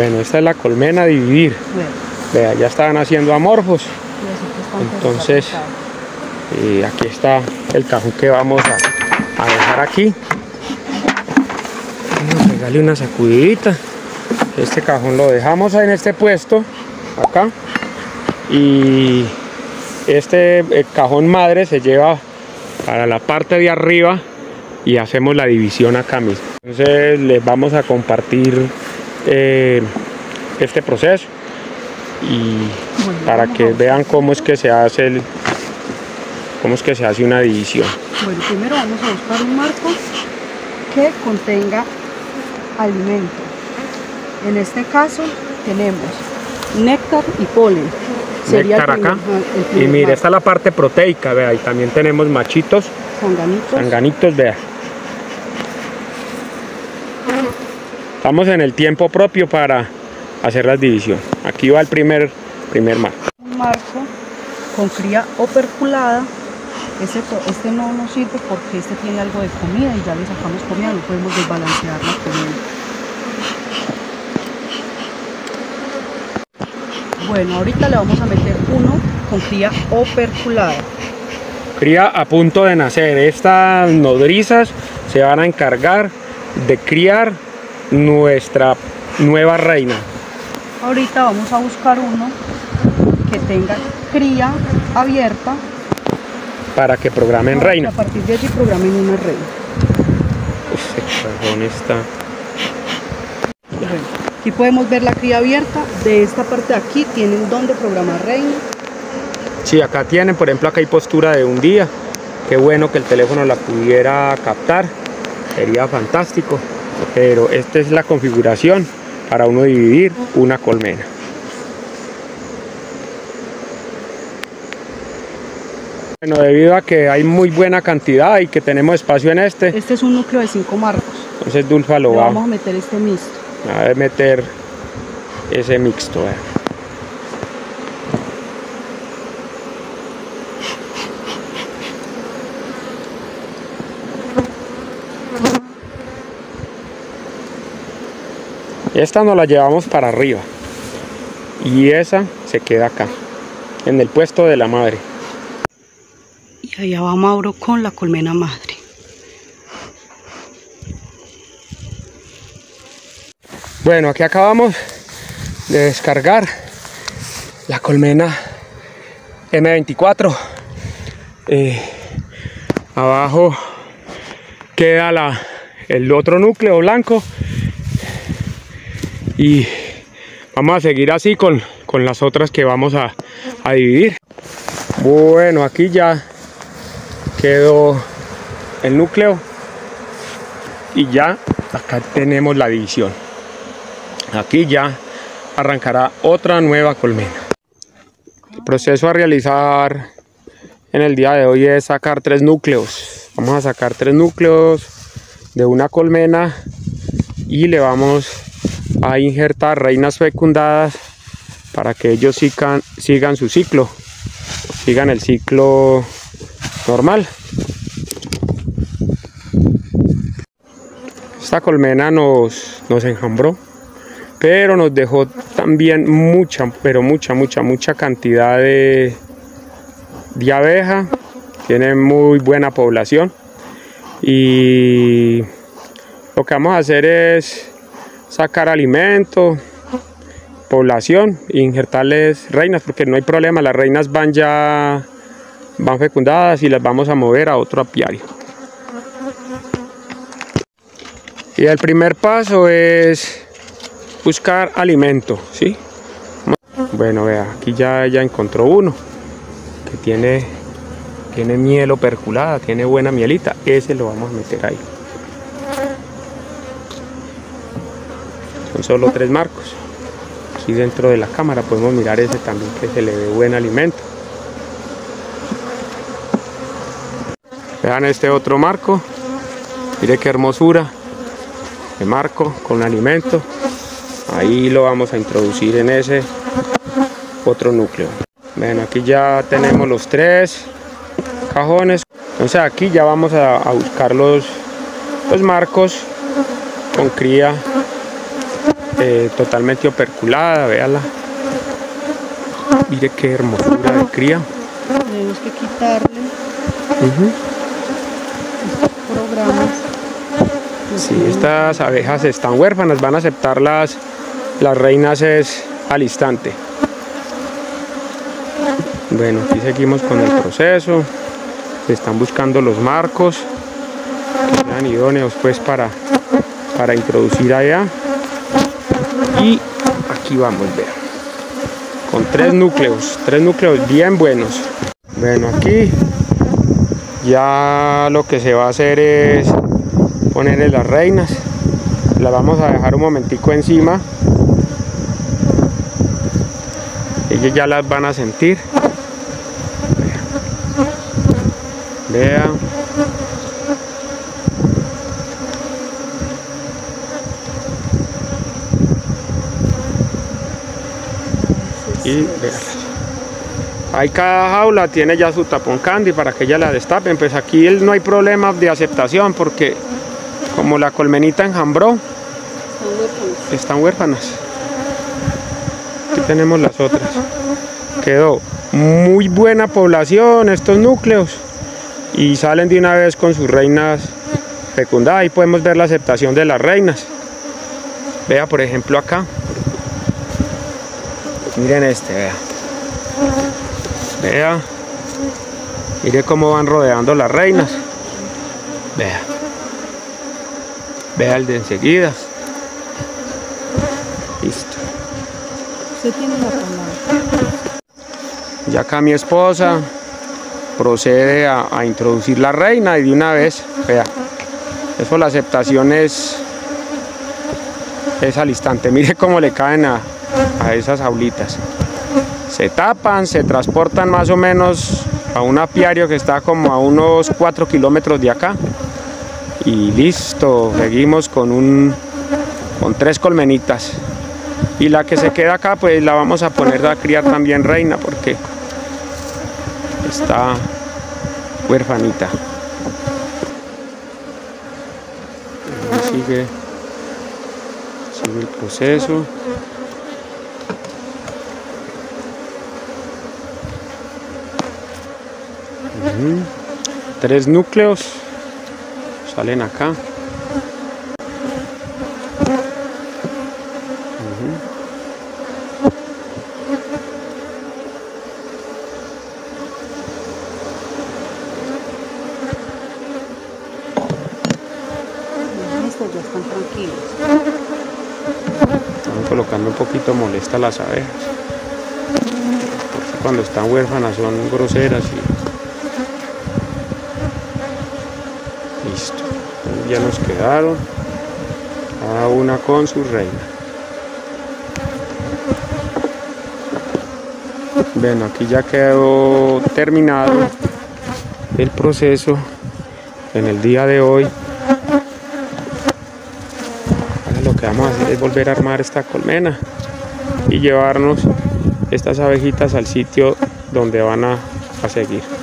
Bueno, esta es la colmena a dividir. Vea, ya estaban haciendo amorfos. Entonces, aquí está el cajón que vamos a dejar aquí. Vamos a pegarle una sacudidita. Este cajón lo dejamos en este puesto, acá. Y este cajón madre se lleva para la parte de arriba y hacemos la división acá mismo. Entonces les vamos a compartir este proceso y para que vean cómo es que se hace una división. Bueno, primero vamos a buscar un marco que contenga alimento. En este caso tenemos néctar y polen. Sería Néctar acá. Y mire, esta es la parte proteica, vea, y también tenemos machitos, sanganitos, vea. Estamos en el tiempo propio para hacer la división. Aquí va el primer marco. Un marco con cría operculada. Este no nos sirve porque este tiene algo de comida y ya le sacamos comida, no podemos desbalancear la comida. Bueno, ahorita le vamos a meter uno con cría operculada. Cría a punto de nacer. Estas nodrizas se van a encargar de criar nuestra nueva reina. Ahorita vamos a buscar uno que tenga cría abierta para que programen reina. A partir de allí programen una reina. Este cajón está. Bueno, aquí podemos ver la cría abierta. De esta parte de aquí tienen donde programar reina. Sí, acá tienen, por ejemplo, acá hay postura de un día. Qué bueno que el teléfono la pudiera captar. Sería fantástico. Pero esta es la configuración para uno dividir una colmena. Bueno, debido a que hay muy buena cantidad y que tenemos espacio en este. Este es un núcleo de 5 marcos. Entonces Dulfa lo va. Vamos a meter este mixto. A meter ese mixto. Esta nos la llevamos para arriba y esa se queda acá, en el puesto de la madre. Y allá va Mauro con la colmena madre. Bueno, aquí acabamos de descargar la colmena M24. Abajo queda el otro núcleo blanco. Y vamos a seguir así con las otras que vamos a dividir. Bueno, aquí ya quedó el núcleo y ya acá tenemos la división. Aquí ya arrancará otra nueva colmena. El proceso a realizar en el día de hoy es sacar 3 núcleos. Vamos a sacar 3 núcleos de una colmena y le vamos a injertar reinas fecundadas para que ellos sigan su ciclo, sigan el ciclo normal. Esta colmena nos enjambró, pero nos dejó también mucha cantidad de abeja. Tiene muy buena población y lo que vamos a hacer es sacar alimento, población e injertarles reinas, porque no hay problema, las reinas van fecundadas y las vamos a mover a otro apiario. Y el primer paso es buscar alimento, ¿sí? Bueno, vea, aquí ya encontró uno que tiene miel operculada, tiene buena mielita, ese lo vamos a meter ahí. Son solo 3 marcos. Aquí dentro de la cámara podemos mirar ese también, que se le ve buen alimento. Vean este otro marco. Mire qué hermosura de marco con alimento. Ahí lo vamos a introducir en ese otro núcleo. Bueno, aquí ya tenemos los 3 cajones. Entonces aquí ya vamos a buscar los marcos con cría totalmente operculada, véala. Mire qué hermosura de cría. Tenemos que quitarle estos programas. Sí, estas abejas están huérfanas, van a aceptar las reinas al instante. Bueno, aquí seguimos con el proceso. Se están buscando los marcos que sean idóneos pues para introducir allá. Y aquí vamos, vean, con tres núcleos bien buenos. Bueno, aquí ya lo que se va a hacer es ponerle las reinas. Las vamos a dejar un momentico encima. Ellos ya las van a sentir. Vean. Y vean. Ahí cada jaula tiene ya su tapón candy para que ellas la destapen. Pues aquí no hay problema de aceptación porque como la colmenita enjambró, están huérfanas. Aquí tenemos las otras. Quedó muy buena población estos núcleos y salen de una vez con sus reinas fecundadas. Ahí podemos ver la aceptación de las reinas. Vea por ejemplo acá. Miren este, vea. Vea. Mire cómo van rodeando las reinas. Vea. Vea el de enseguida. Listo. Usted tiene la palabra. Ya acá mi esposa procede a introducir la reina y de una vez, vea, eso la aceptación es al instante. Mire cómo le caen a esas jaulitas. Se tapan, se transportan más o menos a un apiario que está como a unos 4 kilómetros de acá. Y listo, seguimos con 3 colmenitas. Y la que se queda acá, pues la vamos a poner a criar también reina porque está huérfanita. Sigue el proceso. Tres núcleos salen acá. Estos ya están tranquilos. Están colocando un poquito molesta las abejas. Porque cuando están huérfanas son groseras y listo. Ya nos quedaron cada una con su reina. Bueno, aquí ya quedó terminado el proceso en el día de hoy. Ahora lo que vamos a hacer es volver a armar esta colmena y llevarnos estas abejitas al sitio donde van a seguir.